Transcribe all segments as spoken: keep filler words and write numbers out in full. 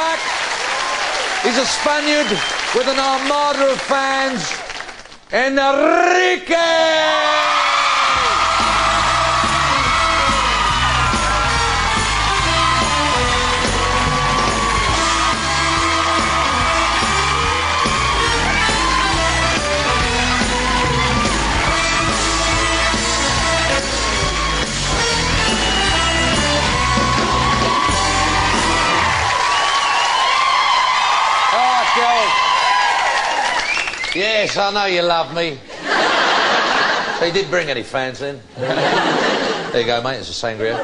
back. He's a Spaniard with an armada of fans. Enrique! Yes, I know you love me. So you did bring any fans in? There you go, mate, it's a sangria.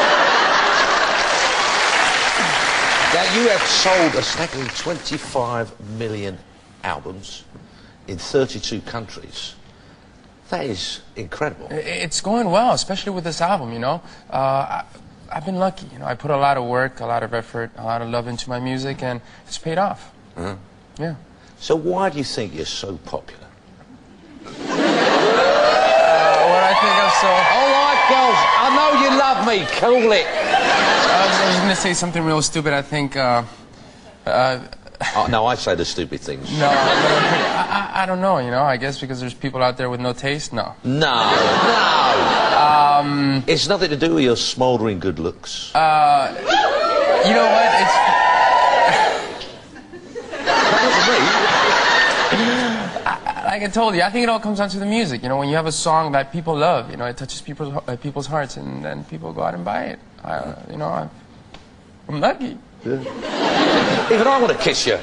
Now, you have sold a staggering twenty-five million albums in thirty-two countries. That is incredible. It's going well, especially with this album, you know. Uh, I, I've been lucky, you know. I put a lot of work, a lot of effort, a lot of love into my music, and it's paid off. Uh-huh. Yeah. So why do you think you're so popular? Uh, what I think I'm so... All right, girls, I know you love me. Cool it. I was, I was going to say something real stupid. I think... Uh, uh, oh, no, I say the stupid things. No, I, I, I don't know, you know. I guess because there's people out there with no taste? No. No, no. Um, it's nothing to do with your smouldering good looks. Uh, you know what? It's... Like I told you, I think it all comes down to the music. You know, when you have a song that people love, you know, it touches people's uh, people's hearts, and then people go out and buy it. I, you know, I, I'm lucky. Yeah. Even I want to kiss you.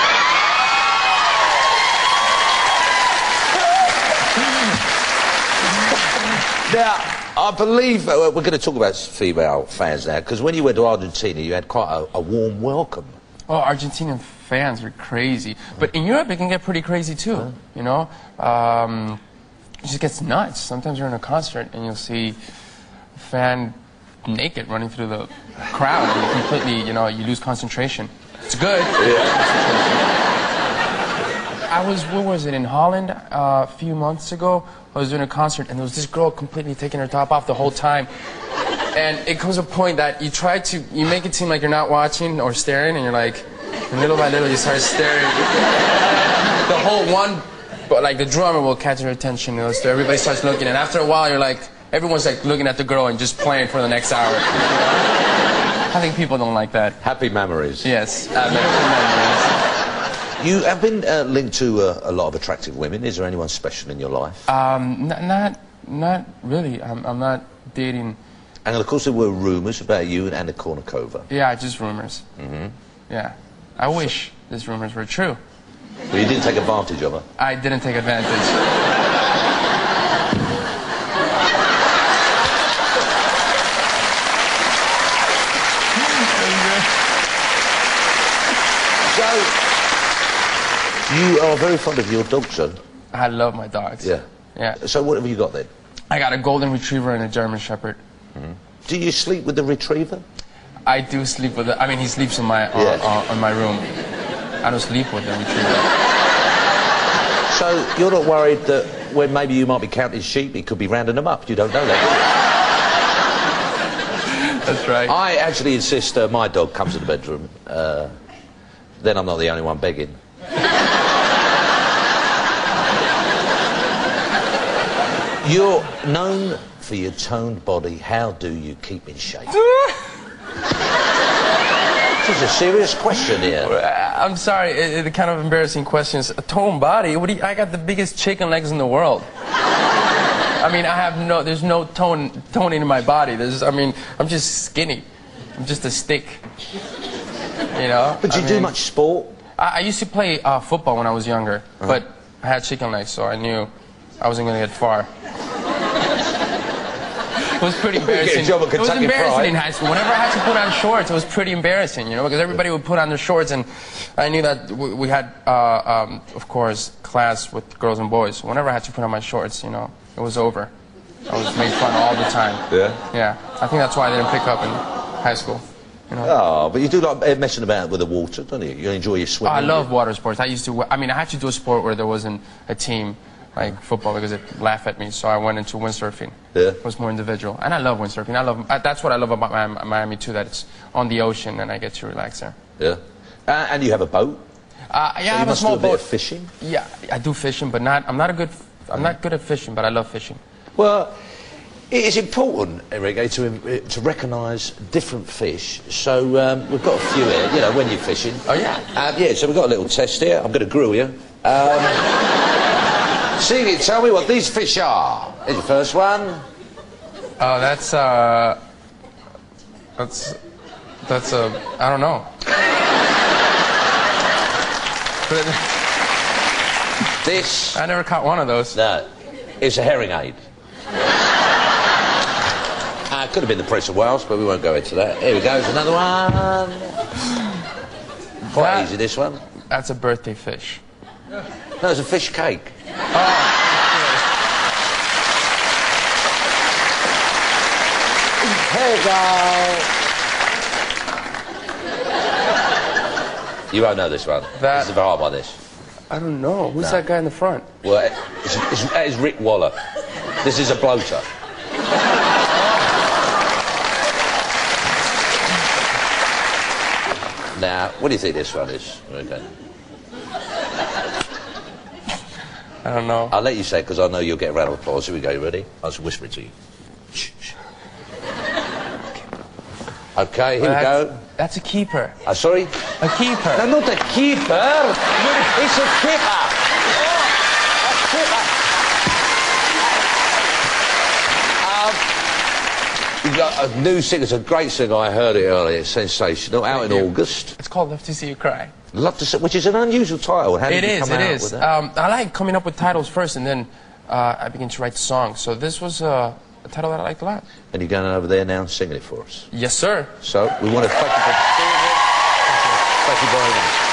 Now, I believe uh, we're going to talk about female fans now, because when you went to Argentina, you had quite a, a warm welcome. Oh, Argentinian fans are crazy. But in Europe, it can get pretty crazy, too, huh? You know? Um, it just gets nuts. Sometimes you're in a concert, and you'll see a fan naked running through the crowd, and you completely, you know, you lose concentration. It's good. Yeah. I was, where was it, in Holland uh, a few months ago. I was doing a concert, and there was this girl completely taking her top off the whole time. And it comes to a point that you try to, you make it seem like you're not watching or staring, and you're like, and little by little you start staring. The whole one, but like the drummer will catch your attention, you know, so everybody starts looking, and after a while you're like, everyone's like looking at the girl and just playing for the next hour. I think people don't like that. Happy memories. Yes, uh, memories. You have been uh, linked to uh, a lot of attractive women. Is there anyone special in your life? Um, not, not really. I'm, I'm not dating. And of course there were rumours about you and Anna Kournikova. Yeah, just rumours. Mm-hmm. Yeah. I wish these rumours were true. Well, you didn't take advantage of her? I didn't take advantage. So, you are very fond of your dogs, son. I love my dogs. Yeah. Yeah. So what have you got then? I got a golden retriever and a German shepherd. Mm-hmm. Do you sleep with the retriever? I do sleep with it. I mean, he sleeps in my uh, yeah. uh, in my room. I don't sleep with the retriever. So you're not worried that when maybe you might be counting sheep, he could be rounding them up? You don't know that. That's right. I actually insist uh, my dog comes to the bedroom. Uh, then I'm not the only one begging. You're known for your toned body. How do you keep in shape? This is a serious question here. I'm sorry, it, it kind of embarrassing questions. A toned body? What do you, I got the biggest chicken legs in the world. I mean, I have no, there's no tone, toning in my body. There's, I mean, I'm just skinny. I'm just a stick. You know? But you I do mean, much sport? I, I used to play uh, football when I was younger, uh-huh. but I had chicken legs, so I knew I wasn't going to get far. It was pretty embarrassing. It was embarrassing Fried. in high school. Whenever I had to put on shorts, it was pretty embarrassing, you know, because everybody would put on their shorts, and I knew that we, we had, uh, um, of course, class with girls and boys. So whenever I had to put on my shorts, you know, it was over. I was made fun all the time. Yeah? Yeah. I think that's why I didn't pick up in high school. You know? Oh, but you do like messing about with the water, don't you? You enjoy your swimming. Oh, I love water sports. I used to, I mean, I had to do a sport where there wasn't a team, like football, because it laughed at me, so I went into windsurfing. Yeah. It was more individual, and I love windsurfing. I love, that's what I love about Miami too, that it's on the ocean and I get to relax there. Yeah. Uh, and you have a boat. Uh, yeah, So I you have a must small do a bit boat. of fishing. Yeah, I do fishing, but not. I'm not a good. I'm not good at fishing, but I love fishing. Well, it is important, Enrique, to to recognise different fish. So um, we've got a few here. You know, when you're fishing. Oh yeah. Um, yeah. So we've got a little test here. I'm going to grill you. Um, see, tell me what these fish are. Here's the first one. Oh, that's uh. That's. That's a. I don't know. This. I never caught one of those. No, it's a herring aid. Uh, could have been the Prince of Wales, but we won't go into that. Here we go, there's another one. Quite That- easy, this one. That's a birthday fish. No, it's a fish cake. Here we go. You won't know this one. That- This is a hard one, this. I don't know. Who's No. that guy in the front? Well, it's, it's, that is Rick Waller. This is a bloater. Now, what do you think this one is? Okay. I don't know. I'll let you say it because I know you'll get a round of applause. Here we go. You ready? I'll just whisper it to you. Shh, shh. Okay, here Well, we that's, go. That's a keeper. Uh, sorry? A keeper. No, not a keeper. It's a kipper. A kipper. Um, you got a new singer. It's a great singer. I heard it earlier. It's sensational. Out in Thank you. August. It's called Love to See You Cry. Love to see, which is an unusual title. How did It you is, come it out is. with that? Um, I like coming up with titles first, and then uh, I begin to write the songs. So this was uh, a title that I liked a lot. And you're going over there now and singing it for us. Yes, sir. So we want to thank you for being here. Thank you very much.